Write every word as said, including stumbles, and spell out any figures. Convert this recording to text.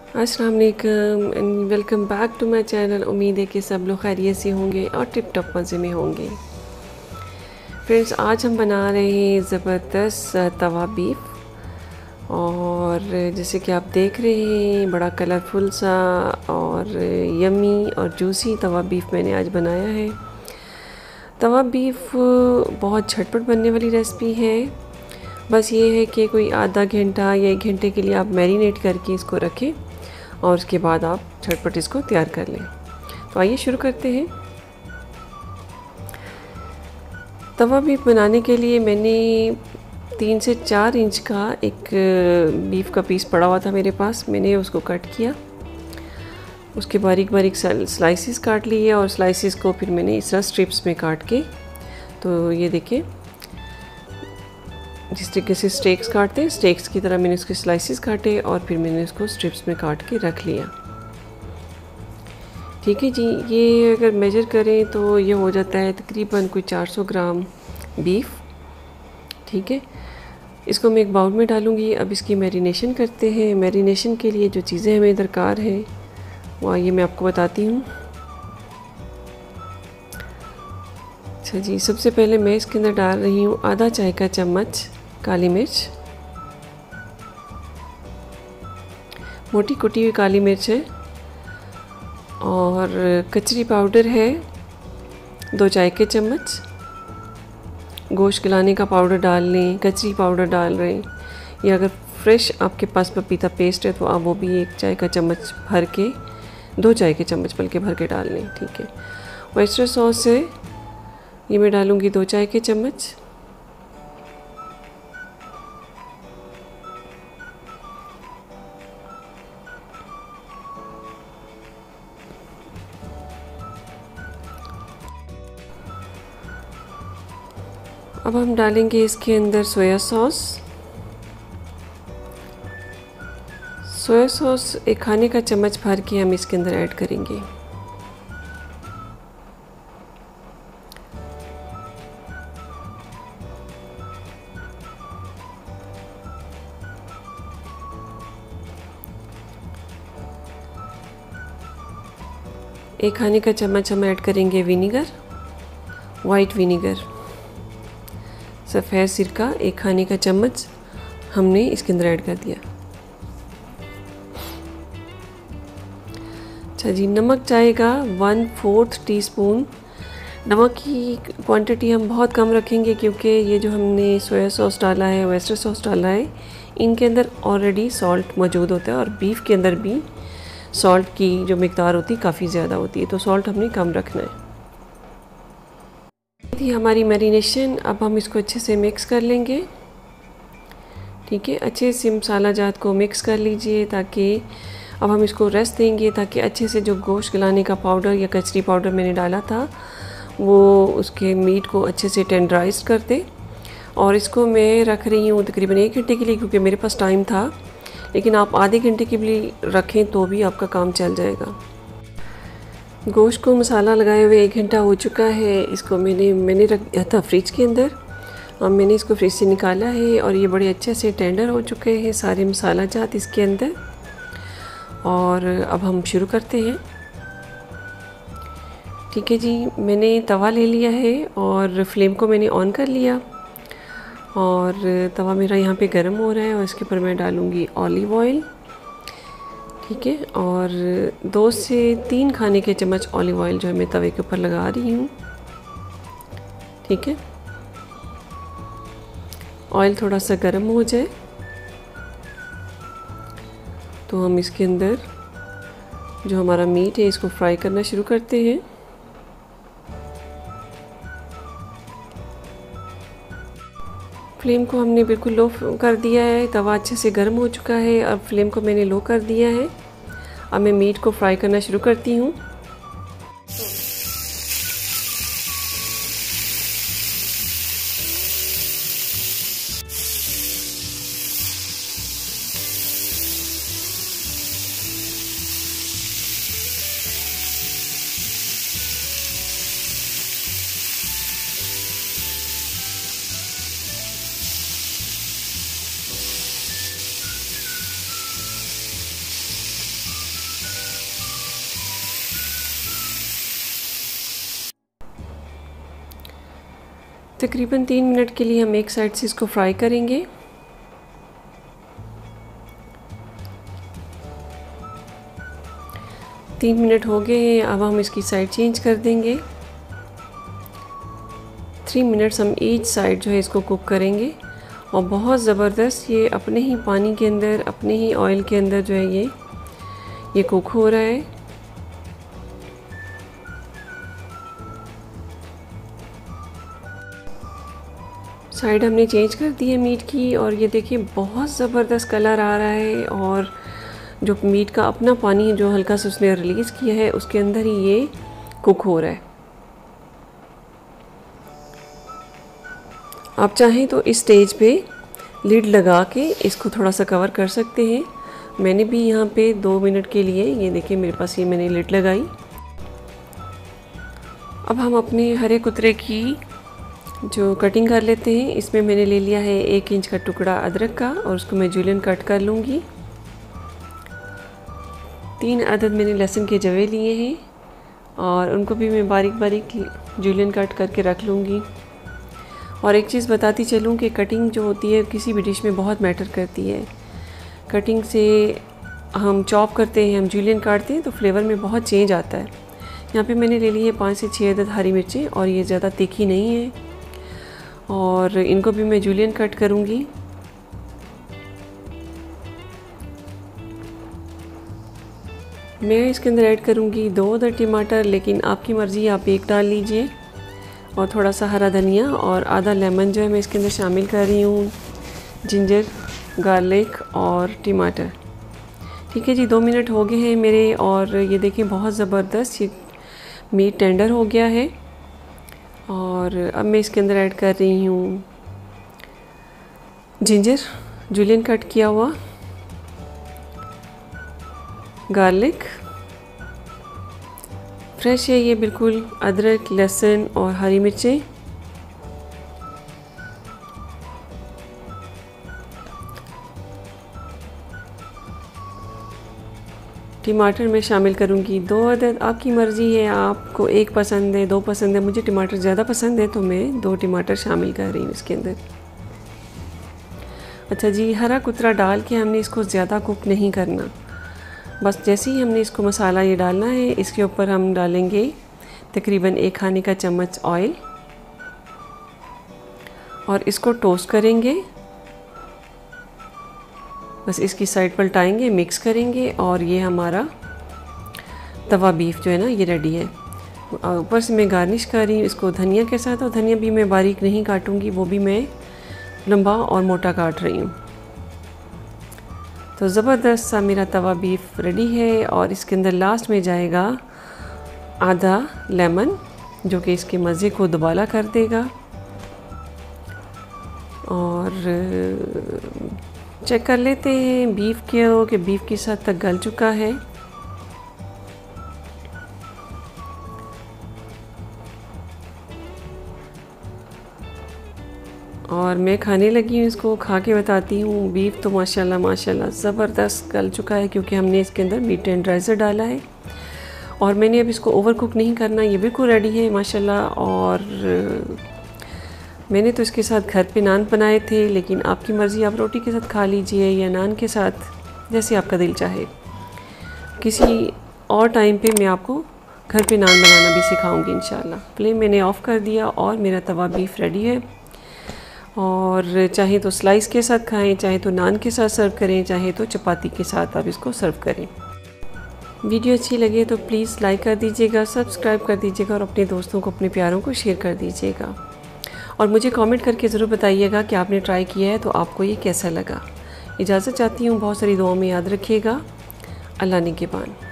अस्सलाम वालेकुम and welcome back to my channel. उम्मीद है कि सब लोग खैरियत से होंगे और टिप टॉप मज़े में होंगे। फ्रेंड्स, आज हम बना रहे हैं ज़बरदस्त तवा बीफ, और जैसे कि आप देख रहे हैं बड़ा कलरफुल सा और यमी और जूसी तवा बीफ मैंने आज बनाया है। तवा बीफ बहुत झटपट बनने वाली रेसिपी है। बस ये है कि कोई आधा घंटा या एक घंटे के लिए आप मैरिनेट करके इसको रखें और उसके बाद आप झटपट इसको तैयार कर लें। तो आइए शुरू करते हैं। तवा बीफ बनाने के लिए मैंने तीन से चार इंच का एक बीफ का पीस पड़ा हुआ था मेरे पास। मैंने उसको कट किया, उसके बारीक बारीक स्लाइसिस काट लिए और स्लाइसिस को फिर मैंने इस तरह स्ट्रिप्स में काट के, तो ये देखिए जिस तरीके से स्टेक्स काटते हैं स्टेक्स की तरह मैंने उसके स्लाइसिस काटे और फिर मैंने उसको स्ट्रिप्स में काट के रख लिया। ठीक है जी, ये अगर मेजर करें तो ये हो जाता है तकरीबन कोई चार सौ ग्राम बीफ। ठीक है, इसको मैं एक बाउल में डालूँगी। अब इसकी मैरिनेशन करते हैं। मैरिनेशन के लिए जो चीज़ें हमें दरकार है वो ये मैं आपको बताती हूँ। अच्छा जी, सबसे पहले मैं इसके अंदर डाल रही हूँ आधा चाय का चम्मच काली मिर्च, मोटी कुटी हुई काली मिर्च है, और कचरी पाउडर है दो चाय के चम्मच। गोश्त गलाने का पाउडर डाल लें, कचरी पाउडर डाल रहे हैं, या अगर फ्रेश आपके पास पपीता पेस्ट है तो आप वो भी एक चाय का चम्मच भर के, दो चाय के चम्मच बल्कि भर के डाल लें। ठीक है, ऑयस्टर सॉस है, ये मैं डालूँगी दो चाय के चम्मच। अब हम डालेंगे इसके अंदर सोया सॉस। सोया सॉस एक खाने का चम्मच भर के हम इसके अंदर ऐड करेंगे। एक खाने का चम्मच हम ऐड करेंगे विनीगर, वाइट विनीगर। सफ़ेद सिरका एक खाने का चम्मच हमने इसके अंदर ऐड कर दिया। अच्छा जी, नमक जाएगा वन फोर्थ टी स्पून। नमक की क्वांटिटी हम बहुत कम रखेंगे क्योंकि ये जो हमने सोया सॉस डाला है, ऑयस्टर सॉस डाला है, इनके अंदर ऑलरेडी सॉल्ट मौजूद होता है और बीफ के अंदर भी सॉल्ट की जो मिकदार होती है काफ़ी ज़्यादा होती है, तो सॉल्ट हमने कम रखना है। थी हमारी मैरिनेशन। अब हम इसको अच्छे से मिक्स कर लेंगे। ठीक है, अच्छे से मसाला जात को मिक्स कर लीजिए ताकि अब हम इसको रेस्ट देंगे ताकि अच्छे से जो गोश्त गलाने का पाउडर या कचरी पाउडर मैंने डाला था वो उसके मीट को अच्छे से टेंडराइज कर दे। और इसको मैं रख रही हूँ तकरीबन एक घंटे के लिए क्योंकि मेरे पास टाइम था, लेकिन आप आधे घंटे के लिए रखें तो भी आपका काम चल जाएगा। गोश्त को मसाला लगाए हुए एक घंटा हो चुका है। इसको मैंने मैंने रख दिया था फ्रिज के अंदर। अब मैंने इसको फ्रिज से निकाला है और ये बड़े अच्छे से टेंडर हो चुके हैं सारे मसाला जात इसके अंदर। और अब हम शुरू करते हैं। ठीक है जी, मैंने तवा ले लिया है और फ्लेम को मैंने ऑन कर लिया और तवा मेरा यहाँ पे गर्म हो रहा है और इसके ऊपर मैं डालूँगी ऑलिव ऑयल। ठीक है, और दो से तीन खाने के चम्मच ऑलिव ऑयल जो है मैं तवे के ऊपर लगा रही हूँ। ठीक है, ऑयल थोड़ा सा गर्म हो जाए तो हम इसके अंदर जो हमारा मीट है इसको फ्राई करना शुरू करते हैं। फ्लेम को हमने बिल्कुल लो कर दिया है, तवा अच्छे से गर्म हो चुका है। अब फ्लेम को मैंने लो कर दिया है। अब मैं मीट को फ्राई करना शुरू करती हूँ। तकरीबन तीन मिनट के लिए हम एक साइड से इसको फ्राई करेंगे। तीन मिनट हो गए हैं, अब हम इसकी साइड चेंज कर देंगे। थ्री मिनट्स हम ईच साइड जो है इसको कुक करेंगे और बहुत ज़बरदस्त ये अपने ही पानी के अंदर, अपने ही ऑयल के अंदर जो है ये ये कुक हो रहा है। साइड हमने चेंज कर दी है मीट की और ये देखिए बहुत ज़बरदस्त कलर आ रहा है और जो मीट का अपना पानी जो हल्का सा उसने रिलीज़ किया है उसके अंदर ही ये कुक हो रहा है। आप चाहें तो इस स्टेज पे लिड लगा के इसको थोड़ा सा कवर कर सकते हैं। मैंने भी यहाँ पे दो मिनट के लिए, ये देखिए मेरे पास ये मैंने लिड लगाई। अब हम अपने हरे कुतरे की जो कटिंग कर लेते हैं। इसमें मैंने ले लिया है एक इंच का टुकड़ा अदरक का और उसको मैं जूलियन कट कर लूँगी। तीन अदद मैंने लहसुन के जवे लिए हैं और उनको भी मैं बारीक बारीक जूलियन कट करके रख लूँगी। और एक चीज़ बताती चलूँ कि कटिंग जो होती है किसी भी डिश में बहुत मैटर करती है। कटिंग से हम चॉप करते हैं, हम जूलियन काटते हैं तो फ्लेवर में बहुत चेंज आता है। यहाँ पे मैंने ले ली है पाँच से छः अदद हरी मिर्चें और ये ज़्यादा तीखी नहीं है और इनको भी मैं जूलियन कट करूँगी। मैं इसके अंदर ऐड करूँगी दो अदद टमाटर, लेकिन आपकी मर्ज़ी, आप एक डाल लीजिए। और थोड़ा सा हरा धनिया और आधा लेमन जो है मैं इसके अंदर शामिल कर रही हूँ। जिंजर, गार्लिक और टमाटर। ठीक है जी, दो मिनट हो गए हैं मेरे और ये देखिए बहुत ज़बरदस्त ये मीट टेंडर हो गया है। और अब मैं इसके अंदर ऐड कर रही हूँ जिंजर जूलियन कट किया हुआ, गार्लिक फ्रेश है ये बिल्कुल, अदरक, लहसुन और हरी मिर्चें। टमाटर मैं शामिल करूँगी दो अदद। आपकी मर्ज़ी है, आपको एक पसंद है, दो पसंद है। मुझे टमाटर ज़्यादा पसंद है तो मैं दो टमाटर शामिल कर रही हूँ इसके अंदर। अच्छा जी, हरा कुतरा डाल के हमने इसको ज़्यादा कुक नहीं करना। बस जैसे ही हमने इसको मसाला ये डालना है, इसके ऊपर हम डालेंगे तकरीबन एक खाने का चम्मच ऑयल और इसको टोस्ट करेंगे। बस इसकी साइड पलटाएंगे, मिक्स करेंगे और ये हमारा तवा बीफ जो है ना ये रेडी है। ऊपर से मैं गार्निश कर रही हूँ इसको धनिया के साथ और धनिया भी मैं बारीक नहीं काटूँगी, वो भी मैं लंबा और मोटा काट रही हूँ। तो ज़बरदस्त सा मेरा तवा बीफ रेडी है और इसके अंदर लास्ट में जाएगा आधा लेमन जो कि इसके मज़े को दुबाला कर देगा। और चेक कर लेते हैं बीफ के हो कि बीफ किस हद तक गल चुका है। और मैं खाने लगी हूँ, इसको खा के बताती हूँ। बीफ तो माशाल्लाह माशाल्लाह ज़बरदस्त गल चुका है क्योंकि हमने इसके अंदर मीट टेंडराइज़र डाला है और मैंने अब इसको ओवर कुक नहीं करना, ये बिल्कुल रेडी है माशाल्लाह। और मैंने तो इसके साथ घर पे नान बनाए थे, लेकिन आपकी मर्ज़ी, आप रोटी के साथ खा लीजिए या नान के साथ, जैसे आपका दिल चाहे। किसी और टाइम पे मैं आपको घर पे नान बनाना भी सिखाऊंगी इंशाल्लाह। फ्लेम मैंने ऑफ़ कर दिया और मेरा तवा बीफ रेडी है। और चाहे तो स्लाइस के साथ खाएं, चाहे तो नान के साथ सर्व करें, चाहे तो चपाती के साथ आप इसको सर्व करें। वीडियो अच्छी लगे तो प्लीज़ लाइक कर दीजिएगा, सब्सक्राइब कर दीजिएगा और अपने दोस्तों को, अपने प्यारों को शेयर कर दीजिएगा। और मुझे कमेंट करके ज़रूर बताइएगा कि आपने ट्राई किया है तो आपको ये कैसा लगा। इजाज़त चाहती हूँ, बहुत सारी दुआओं में याद रखिएगा। अल्लाह निगहबान।